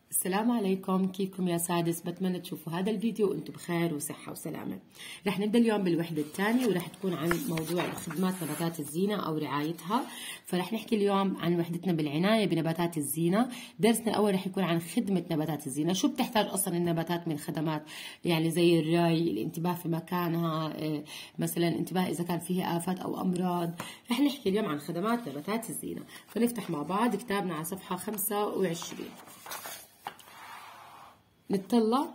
السلام عليكم، كيفكم يا سادس؟ بتمنى تشوفوا هذا الفيديو وانتم بخير وصحة وسلامة. رح نبدأ اليوم بالوحدة الثانية ورح تكون عن موضوع خدمات نباتات الزينة أو رعايتها. فرح نحكي اليوم عن وحدتنا بالعناية بنباتات الزينة. درسنا الأول رح يكون عن خدمة نباتات الزينة، شو بتحتاج أصلا النباتات من خدمات، يعني زي الري، الانتباه في مكانها، مثلا انتباه إذا كان فيها آفات أو أمراض. رح نحكي اليوم عن خدمات نباتات الزينة. فنفتح مع بعض كتابنا على صفحة 25. نتطلع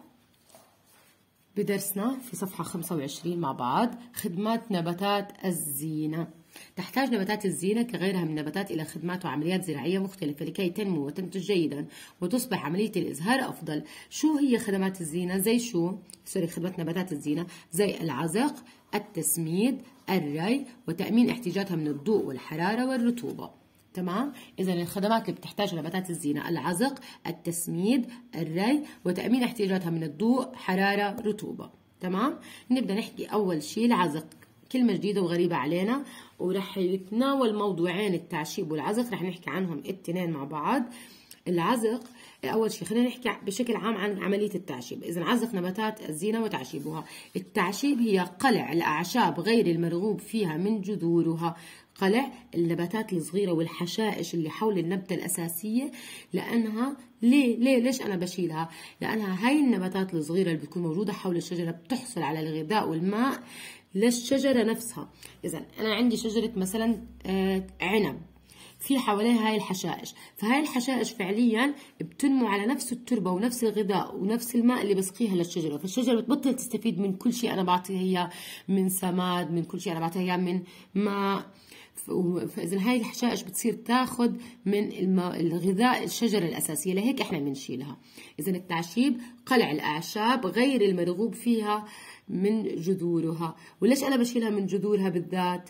بدرسنا في صفحة 25 مع بعض. خدمات نباتات الزينة. تحتاج نباتات الزينة كغيرها من النباتات إلى خدمات وعمليات زراعية مختلفة لكي تنمو وتنتج جيدا وتصبح عملية الإزهار أفضل. شو هي خدمات الزينة؟ زي شو؟ خدمات نباتات الزينة زي العزق، التسميد، الري، وتأمين احتياجاتها من الضوء والحرارة والرطوبة. تمام؟ إذا الخدمات اللي بتحتاجها نباتات الزينة: العزق، التسميد، الري، وتأمين احتياجاتها من الضوء، حرارة، رطوبة. تمام؟ نبدأ نحكي أول شيء العزق. كلمة جديدة وغريبة علينا، ورح يتناول موضوعين: التعشيب والعزق، رح نحكي عنهم الاثنين مع بعض. العزق أول شيء خلينا نحكي بشكل عام عن عملية التعشيب. إذا عزق نباتات الزينة وتعشيبها. التعشيب هي قلع الأعشاب غير المرغوب فيها من جذورها، قلع النباتات الصغيرة والحشائش اللي حول النبتة الأساسية. لأنها ليش أنا بشيلها؟ لأنها هاي النباتات الصغيرة اللي بتكون موجودة حول الشجرة بتحصل على الغذاء والماء للشجرة نفسها. إذا أنا عندي شجرة مثلا عنب، في حواليها هاي الحشائش، فهاي الحشائش فعليا بتنمو على نفس التربة ونفس الغذاء ونفس الماء اللي بسقيها للشجرة، فالشجرة بتبطل تستفيد من كل شيء أنا بعطيها إياه من سماد، من كل شيء أنا بعطيها إياه من ماء. فإذا هاي الحشائش بتصير تاخذ من الغذاء الشجرة الأساسية، لهيك إحنا بنشيلها. إذا التعشيب قلع الأعشاب غير المرغوب فيها من جذورها. وليش أنا بشيلها من جذورها بالذات؟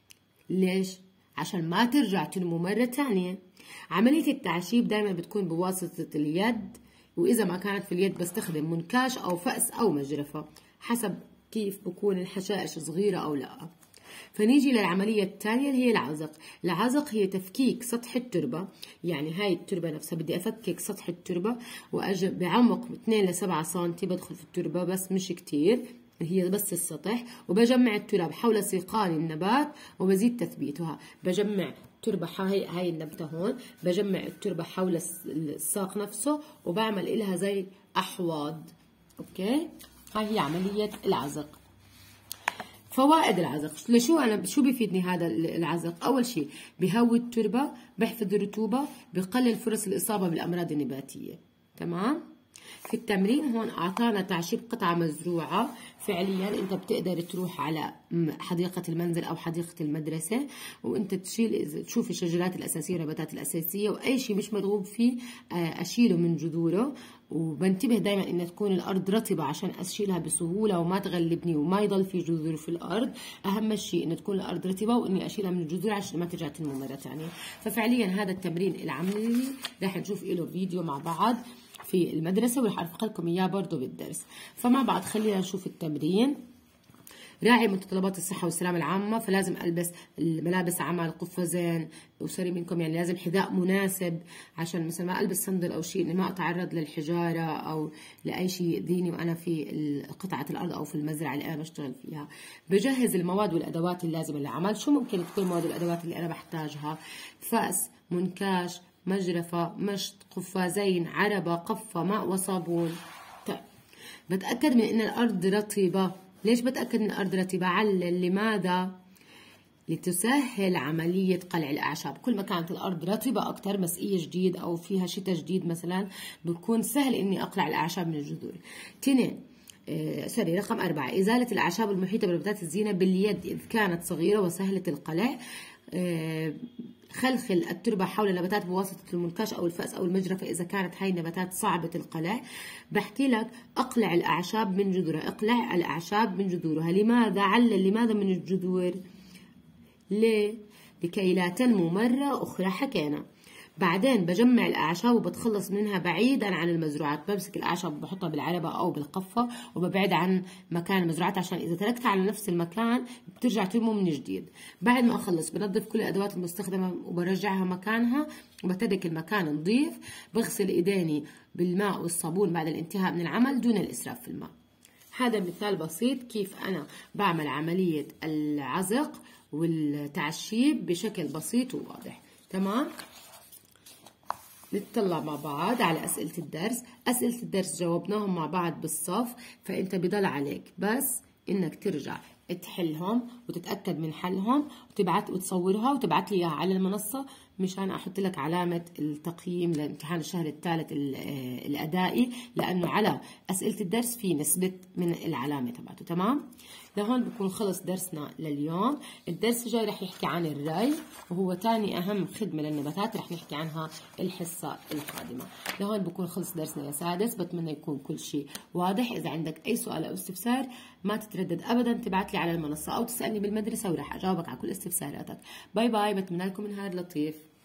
ليش؟ عشان ما ترجع تنمو مرة تانية. عملية التعشيب دائما بتكون بواسطة اليد، وإذا ما كانت في اليد بستخدم منكاش أو فأس أو مجرفة حسب كيف بكون الحشائش صغيرة أو لا. فنيجي للعملية الثانية اللي هي العزق. العزق هي تفكيك سطح التربة، يعني هاي التربة نفسها بدي أفكك سطح التربة وأجي بعمق 2 ل 7 سنتي بدخل في التربة، بس مش كتير، هي بس السطح، وبجمع التراب حول سيقان النبات وبزيد تثبيتها. بجمع التربة هاي النبتة هون، بجمع التربة حول الساق نفسه وبعمل إلها زي أحواض. أوكي؟ هاي هي عملية العزق. فوائد العزق. شو بيفيدني هذا العزق؟ أول شيء بهوي التربة، بحفظ الرطوبة، بقلل فرص الإصابة بالأمراض النباتية. تمام؟ في التمرين هون أعطانا تعشيب قطعة مزروعة. فعليا أنت بتقدر تروح على حديقة المنزل أو حديقة المدرسة وأنت تشوف الشجرات الأساسية والنباتات الأساسية، وأي شيء مش مرغوب فيه أشيله من جذوره. وبنتبه دائما ان تكون الارض رطبه عشان اشيلها بسهوله وما تغلبني وما يضل في جذور في الارض. اهم شيء ان تكون الارض رطبه واني اشيلها من الجذور عشان ما ترجع تنمو مره ثانيه. ففعليا هذا التمرين العملي راح نشوف له فيديو مع بعض في المدرسه وراح ارفق لكم اياه برضه بالدرس. فمع بعض خلينا نشوف التمرين. راعي متطلبات الصحة والسلامة العامة، فلازم ألبس الملابس عمل، قفازين، وسوري منكم يعني لازم حذاء مناسب عشان مثلا ما ألبس صندل أو شيء، إني ما أتعرض للحجارة أو لأي شيء يأذيني وأنا في قطعة الأرض أو في المزرعة اللي أنا بشتغل فيها. بجهز المواد والأدوات اللازمة للعمل. شو ممكن تكون المواد والأدوات اللي أنا بحتاجها؟ فأس، منكاش، مجرفة، مشط، قفازين، عربة، قفة، ماء وصابون. طيب بتأكد من إن الأرض رطبة. ليش بتأكد من الأرض رطبة؟ علل. لماذا؟ لتسهل عملية قلع الأعشاب. كل ما كانت الأرض رطبة أكتر، مسقية جديد أو فيها شتاء جديد مثلا، بكون سهل إني أقلع الأعشاب من الجذور. 2 رقم 4 إزالة الأعشاب المحيطة بنباتات الزينة باليد إذ كانت صغيرة وسهلة القلع. خلخل التربة حول النباتات بواسطة المنكاش أو الفأس أو المجرفة إذا كانت هاي النباتات صعبة القلع. بحكي لك أقلع الأعشاب من جذورها. اقلع الأعشاب من جذورها. لماذا؟ علل. لماذا من الجذور؟ ليه؟ لكي لا تنمو مرة أخرى. حكينا. بعدين بجمع الأعشاب وبتخلص منها بعيدا عن المزروعات. بمسك الأعشاب وبحطها بالعلبة أو بالقفة وببعد عن مكان المزروعات، عشان إذا تركتها على نفس المكان بترجع تنمو من جديد. بعد ما أخلص بنظف كل الأدوات المستخدمة وبرجعها مكانها وبترك المكان نظيف. بغسل إيديني بالماء والصابون بعد الانتهاء من العمل دون الإسراف في الماء. هذا مثال بسيط كيف أنا بعمل عملية العزق والتعشيب بشكل بسيط وواضح. تمام؟ نتطلع مع بعض على أسئلة الدرس. أسئلة الدرس جاوبناهم مع بعض بالصف، فأنت بضل عليك بس إنك ترجع تحلهم وتتأكد من حلهم وتصورها وتبعت لي إياها على المنصة مشان أحط لك علامة التقييم لامتحان الشهر الثالث الأدائي، لأنه على أسئلة الدرس في نسبة من العلامة تبعته. تمام؟ لهون بكون خلص درسنا لليوم. الدرس الجاي رح يحكي عن الري، وهو تاني أهم خدمة للنباتات رح نحكي عنها الحصة القادمة. لهون بكون خلص درسنا يا سادس. بتمنى يكون كل شيء واضح. إذا عندك أي سؤال أو استفسار ما تتردد أبدا تبعت لي على المنصة أو تسألني بالمدرسة ورح أجاوبك على كل استفساراتك. باي باي. بتمنى لكم نهار لطيف.